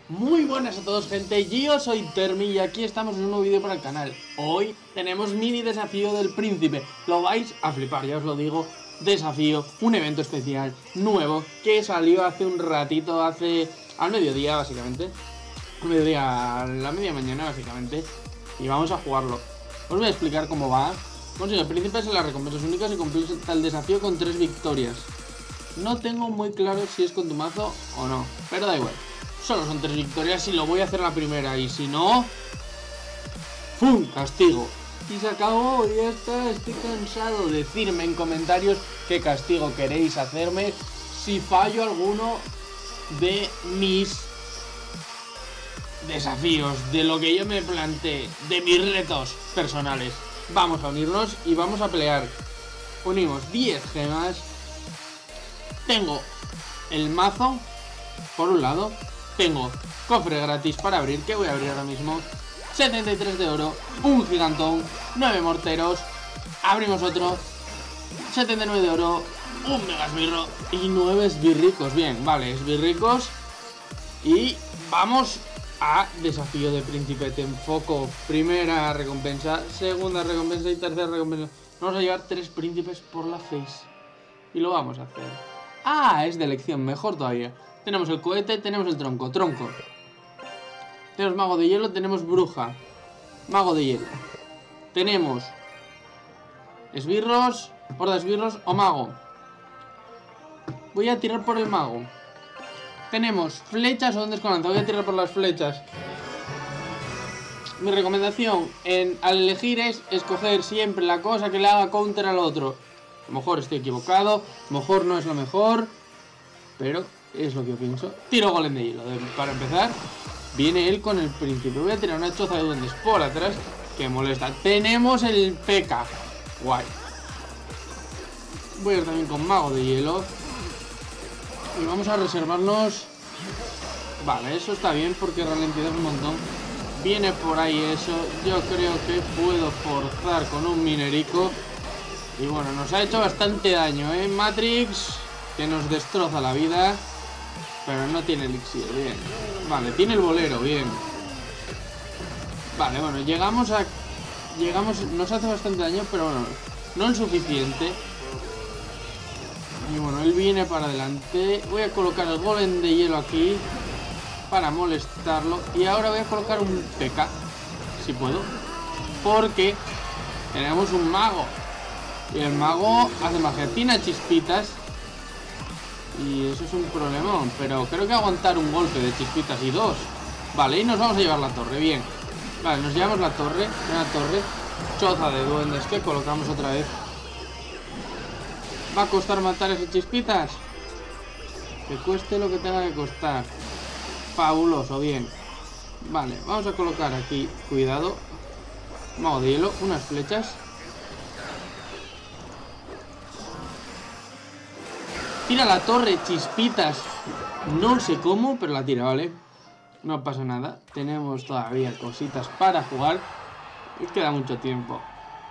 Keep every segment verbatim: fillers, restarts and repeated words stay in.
Muy buenas a todos, gente, yo soy Termi y aquí estamos en un nuevo vídeo para el canal. Hoy tenemos mini desafío del príncipe, lo vais a flipar, ya os lo digo. Desafío, un evento especial, nuevo, que salió hace un ratito, hace... al mediodía básicamente. Al mediodía, a la media mañana básicamente. Y vamos a jugarlo. Os voy a explicar cómo va. Bueno, si el príncipe se las recompensas únicas y completa el desafío con tres victorias. No tengo muy claro si es con tu mazo o no, pero da igual. Solo son tres victorias y lo voy a hacer la primera. Y si no... ¡fum! Castigo. Y se acabó, ya está. Estoy cansado. Decidme en comentarios qué castigo queréis hacerme si fallo alguno de mis desafíos, de lo que yo me planteé, de mis retos personales. Vamos a unirnos y vamos a pelear. Unimos diez gemas. Tengo el mazo por un lado. Tengo cofre gratis para abrir, que voy a abrir ahora mismo. setenta y tres de oro, un gigantón, nueve morteros. Abrimos otro. setenta y nueve de oro, un mega esbirro y nueve esbirricos. Bien, vale, esbirricos. Y vamos a desafío de príncipe. Te enfoco. Primera recompensa, segunda recompensa y tercera recompensa. Vamos a llevar tres príncipes por la face. Y lo vamos a hacer. Ah, es de elección, mejor todavía. Tenemos el cohete, tenemos el tronco, tronco. Tenemos mago de hielo, tenemos bruja. Mago de hielo. Tenemos esbirros, horda de esbirros o mago. Voy a tirar por el mago. Tenemos flechas o ondas con lanza. Voy a tirar por las flechas. Mi recomendación en, al elegir es escoger siempre la cosa que le haga counter al otro. A lo mejor estoy equivocado, a lo mejor no es lo mejor, pero es lo que yo pienso. Tiro golem de hielo. Para empezar, viene él con el príncipe. Voy a tirar una choza de duendes por atrás que molesta. Tenemos el P K. Guay. Voy a ir también con mago de hielo. Y vamos a reservarnos. Vale, eso está bien porque ralentiza un montón. Viene por ahí eso. Yo creo que puedo forzar con un minerico. Y bueno, nos ha hecho bastante daño, ¿eh? Matrix, que nos destroza la vida. Pero no tiene elixir, bien. Vale, tiene el bolero, bien. Vale, bueno, llegamos a... Llegamos... Nos hace bastante daño, pero bueno, no el suficiente. Y bueno, él viene para adelante. Voy a colocar el golem de hielo aquí para molestarlo. Y ahora voy a colocar un P K, si puedo, porque tenemos un mago. Y el mago hace magia, tiene chispitas. Y eso es un problemón. Pero creo que aguantar un golpe de chispitas y dos. Vale, y nos vamos a llevar la torre, bien. Vale, nos llevamos la torre. Una torre, choza de duendes que colocamos otra vez. ¿Va a costar matar esas chispitas? Que cueste lo que tenga que costar. Fabuloso, bien. Vale, vamos a colocar aquí, cuidado, mago de hielo, unas flechas. Tira la torre, chispitas. No sé cómo, pero la tira, ¿vale? No pasa nada. Tenemos todavía cositas para jugar. Y queda mucho tiempo.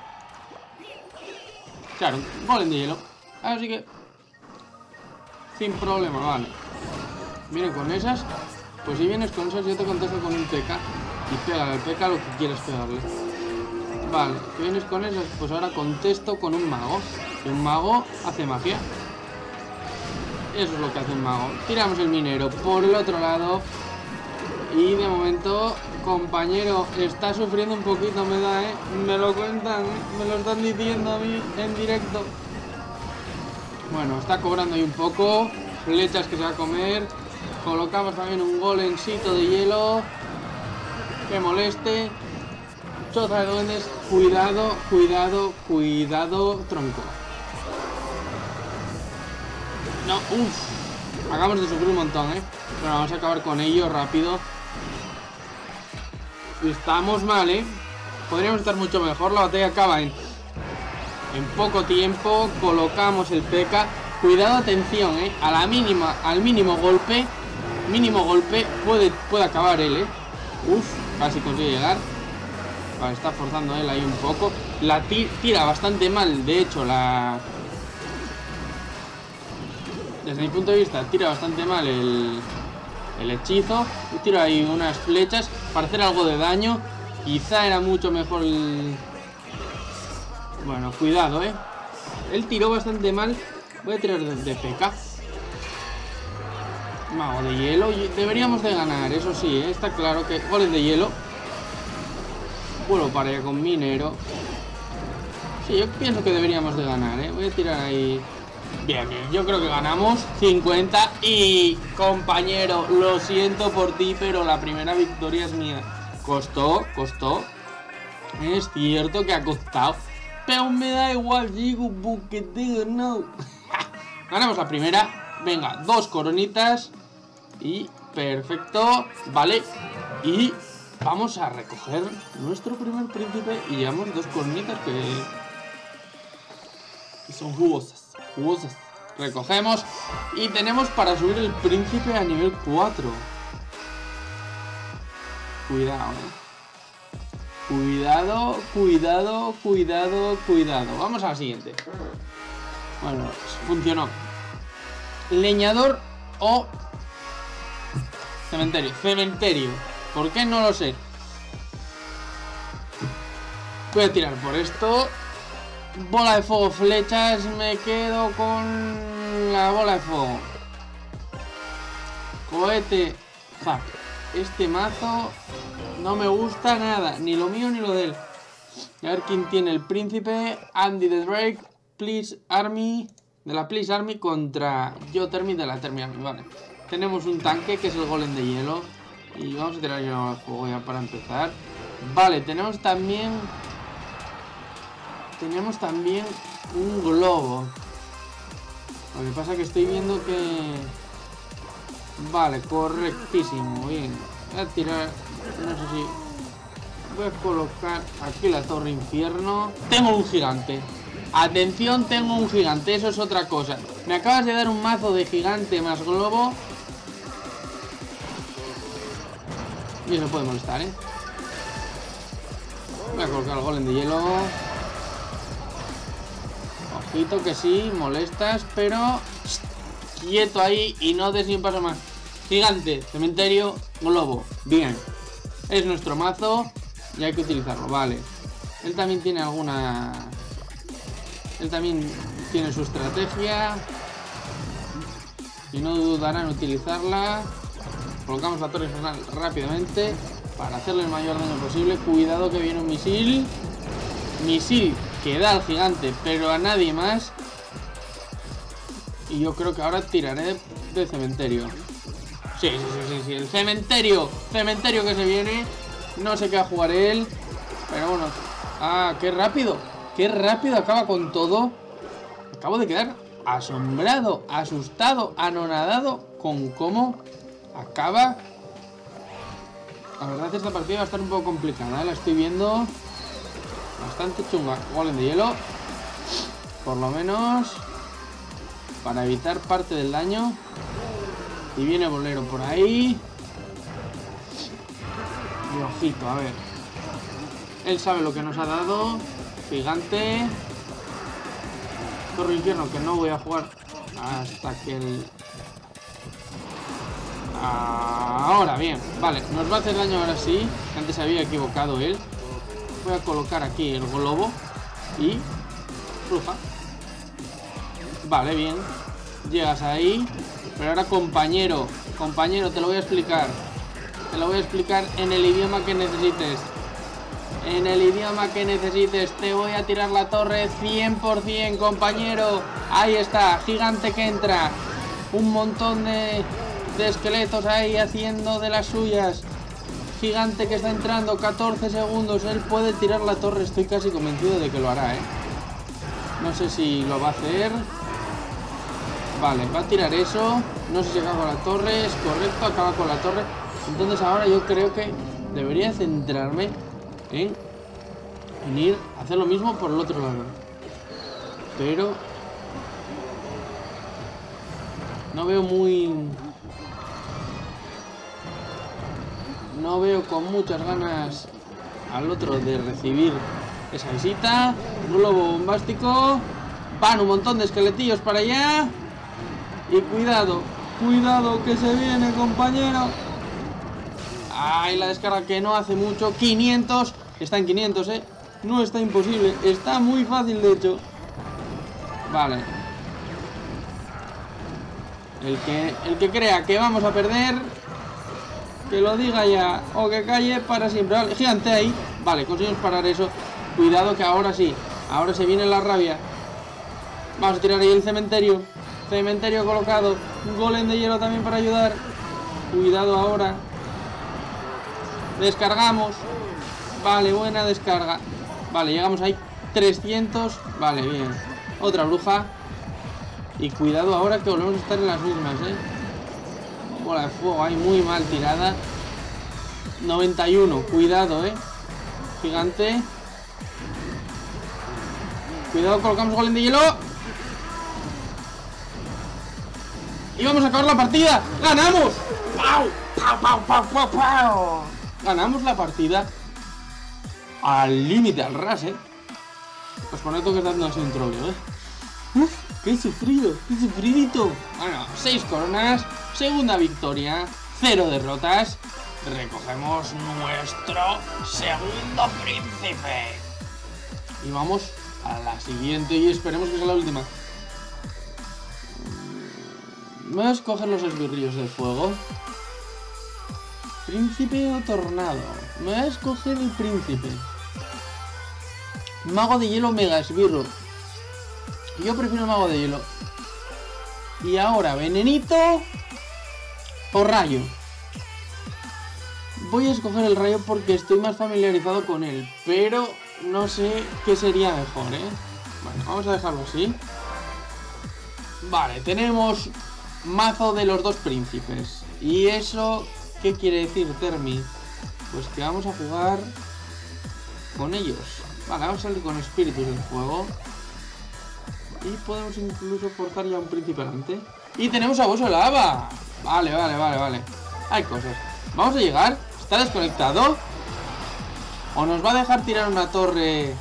Claro, golem de hielo. Así que sin problema, vale. Vienen con esas. Pues si vienes con esas yo te contesto con un P K. Y pega el P K lo que quieras pegarle. Vale, si vienes con esas, pues ahora contesto con un mago. Y un mago hace magia. Eso es lo que hace un mago. Tiramos el minero por el otro lado. Y de momento, compañero, está sufriendo un poquito, me da, ¿eh? Me lo cuentan, ¿eh? Me lo están diciendo a mí en directo. Bueno, está cobrando ahí un poco. Flechas que se va a comer. Colocamos también un golemcito de hielo que moleste. Choza de duendes. Cuidado, cuidado, cuidado, tronco. No, uff. Acabamos de sufrir un montón, ¿eh? Pero vamos a acabar con ello rápido. Estamos mal, ¿eh? Podríamos estar mucho mejor. La batalla acaba en, en poco tiempo. Colocamos el P K. Cuidado, atención, ¿eh? A la mínima, al mínimo golpe. Mínimo golpe. Puede, puede acabar él, ¿eh? Uff, casi consigue llegar. Vale, está forzando él ahí un poco. La tira bastante mal, de hecho, la... Desde mi punto de vista, tira bastante mal el, el hechizo. Y tiro ahí unas flechas para hacer algo de daño. Quizá era mucho mejor el... Bueno, cuidado, eh. Él tiró bastante mal. Voy a tirar de, de P K. Mago de hielo. Deberíamos de ganar, eso sí, ¿eh? Está claro que... Goles de hielo. Vuelvo para allá con minero. Sí, yo pienso que deberíamos de ganar, ¿eh? Voy a tirar ahí... Bien, bien, yo creo que ganamos cincuenta. Y, compañero, lo siento por ti, pero la primera victoria es mía. Costó, costó. Es cierto que ha costado, pero me da igual, digo, porque te no. Ganamos la primera. Venga, dos coronitas. Y perfecto, vale. Y vamos a recoger nuestro primer príncipe. Y llevamos dos coronitas que, que son jugosas, jugosas. Recogemos y tenemos para subir el príncipe a nivel cuatro. Cuidado, eh. Cuidado, cuidado, cuidado, cuidado. Vamos a la siguiente. Bueno, funcionó. Leñador o cementerio. Cementerio. ¿Por qué? No lo sé. Voy a tirar por esto. Bola de fuego, flechas. Me quedo con la bola de fuego. Cohete. Fuck. Este mazo no me gusta nada. Ni lo mío ni lo de él. A ver quién tiene el príncipe. Andy the Drake. Please Army. De la Please Army contra Yotermi de la Termi Army. Vale. Tenemos un tanque que es el golem de hielo. Y vamos a tirar yo al juego ya para empezar. Vale, tenemos también... Tenemos también un globo. Lo que pasa es que estoy viendo que... Vale, correctísimo. Bien. Voy a tirar... No sé si... Voy a colocar aquí la torre infierno. Tengo un gigante. Atención, tengo un gigante. Eso es otra cosa. Me acabas de dar un mazo de gigante más globo. Y eso puede molestar, ¿eh? Voy a colocar el golem de hielo. Ojito que sí, molestas, pero... Quieto ahí y no des ni un paso más. Gigante, cementerio, globo. Bien. Es nuestro mazo y hay que utilizarlo, vale. Él también tiene alguna... Él también tiene su estrategia. Y no dudará en utilizarla. Colocamos la torre infernal rápidamente para hacerle el mayor daño posible. Cuidado que viene un misil. Misil que da al gigante, pero a nadie más. Y yo creo que ahora tiraré de, de cementerio. Sí, sí, sí, sí, sí. El cementerio. Cementerio que se viene. No sé qué va a jugar él. Pero bueno. Ah, qué rápido. Qué rápido acaba con todo. Acabo de quedar asombrado, asustado, anonadado con cómo acaba. La verdad esta partida va a estar un poco complicada, ¿eh? La estoy viendo bastante chunga. Golem de hielo. Por lo menos para evitar parte del daño. Y viene bolero por ahí. Y ojito, a ver. Él sabe lo que nos ha dado. Gigante. Torre infierno que no voy a jugar hasta que el... Ahora, bien. Vale, nos va a hacer daño ahora sí. Antes se había equivocado él. Voy a colocar aquí el globo. Y... Bruja. Vale, bien. Llegas ahí. Pero ahora compañero. Compañero, te lo voy a explicar. Te lo voy a explicar en el idioma que necesites. En el idioma que necesites. Te voy a tirar la torre cien por cien, compañero. Ahí está, gigante que entra. Un montón de, de esqueletos ahí haciendo de las suyas. Gigante que está entrando, catorce segundos. Él puede tirar la torre, estoy casi convencido de que lo hará, ¿eh? No sé si lo va a hacer. Vale, va a tirar eso. No sé si acaba con la torre. Es correcto, acaba con la torre. Entonces ahora yo creo que debería centrarme En, en ir a hacer lo mismo por el otro lado. Pero no veo muy... No veo con muchas ganas al otro de recibir esa visita. Globo bombástico. Van un montón de esqueletillos para allá. Y cuidado. Cuidado que se viene, compañero. Ay, la descarga que no hace mucho. quinientos. Está en quinientos, eh. No está imposible. Está muy fácil, de hecho. Vale. El que, el que crea que vamos a perder, que lo diga ya. O que calle para siempre. Vale, gigante ahí. Vale, conseguimos parar eso. Cuidado que ahora sí. Ahora se viene la rabia. Vamos a tirar ahí el cementerio. Cementerio colocado. Un golem de hielo también para ayudar. Cuidado ahora. Descargamos. Vale, buena descarga. Vale, llegamos ahí. trescientos. Vale, bien. Otra bruja. Y cuidado ahora que volvemos a estar en las mismas, eh. Bola de fuego ahí muy mal tirada. noventa y uno. Cuidado, eh. Gigante. Cuidado, colocamos golem de hielo. Y vamos a acabar la partida. ¡Ganamos! ¡Pau! ¡Pau, pau, pau, pau, pau! Ganamos la partida al límite, al ras, eh. Pues por esto que está dando así un troleo, eh. Uf, qué sufrido, qué sufridito. Bueno, seis coronas, segunda victoria, cero derrotas. Recogemos nuestro segundo príncipe. Y vamos a la siguiente y esperemos que sea la última. Voy a escoger los esbirrillos de fuego. Príncipe o tornado. Me voy a escoger el príncipe. Mago de hielo mega esbirro. Yo prefiero el mago de hielo. Y ahora, venenito o rayo. Voy a escoger el rayo porque estoy más familiarizado con él. Pero no sé qué sería mejor, ¿eh? Bueno, vamos a dejarlo así. Vale, tenemos mazo de los dos príncipes. ¿Y eso qué quiere decir, Termi? Pues que vamos a jugar con ellos. Vale, vamos a salir con espíritus del fuego. Y podemos incluso forzar ya un príncipe delante. Y tenemos a Bosso Lava. Vale, vale, vale, vale. Hay cosas. Vamos a llegar. ¿Está desconectado? ¿O nos va a dejar tirar una torre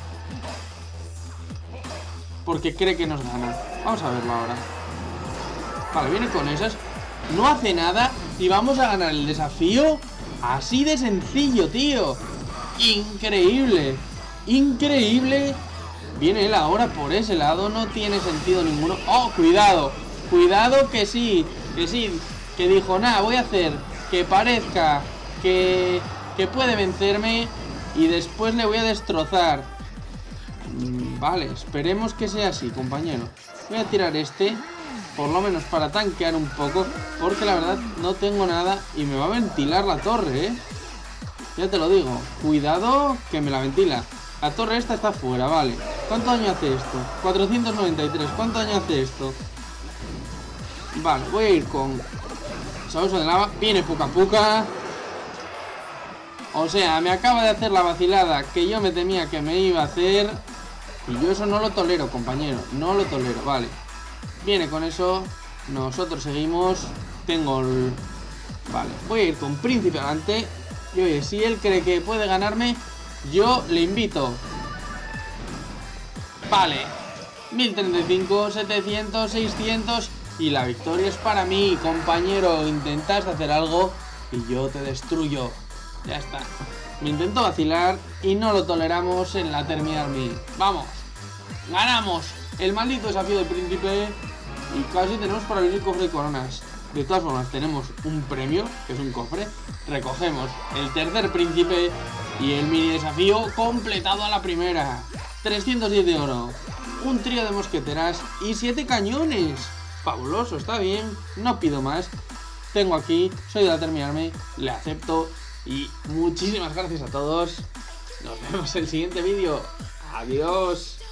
porque cree que nos gana? Vamos a verlo ahora. Vale, viene con esas. No hace nada y vamos a ganar el desafío. Así de sencillo, tío. Increíble. Increíble. Viene él ahora por ese lado. No tiene sentido ninguno. ¡Oh, cuidado! Cuidado que sí. Que sí. Que dijo, nada, voy a hacer que parezca que, que puede vencerme y después le voy a destrozar. Mm, vale, esperemos que sea así, compañero. Voy a tirar este, por lo menos para tanquear un poco, porque la verdad no tengo nada y me va a ventilar la torre, ¿eh? Ya te lo digo. Cuidado que me la ventila. La torre esta está fuera, vale. ¿Cuánto daño hace esto? cuatrocientos noventa y tres. ¿Cuánto daño hace esto? Vale, voy a ir con Sabueso de lava. Viene Puka Puka. O sea, me acaba de hacer la vacilada que yo me temía que me iba a hacer. Y yo eso no lo tolero, compañero. No lo tolero, vale. Viene con eso. Nosotros seguimos. Tengo el... Vale, voy a ir con príncipe adelante. Y oye, si él cree que puede ganarme, yo le invito. Vale. mil treinta y cinco, setecientos, seiscientos. Y la victoria es para mí, compañero. Intentaste hacer algo y yo te destruyo. Ya está. Me intento vacilar y no lo toleramos en la Termi Army. Vamos. Ganamos el maldito desafío del príncipe. Y casi tenemos para abrir el cofre de coronas. De todas formas, tenemos un premio, que es un cofre. Recogemos el tercer príncipe y el mini desafío completado a la primera. trescientos diez de oro. Un trío de mosqueteras y siete cañones. Fabuloso, está bien. No pido más. Tengo aquí, soy de la Termi Army, le acepto. Y muchísimas gracias a todos. Nos vemos en el siguiente vídeo. Adiós.